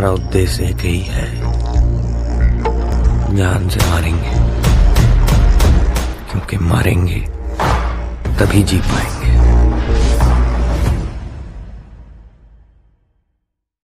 हमारा उद्देश्य एक ही है, जान से मारेंगे, क्योंकि मारेंगे तभी जी पाएंगे।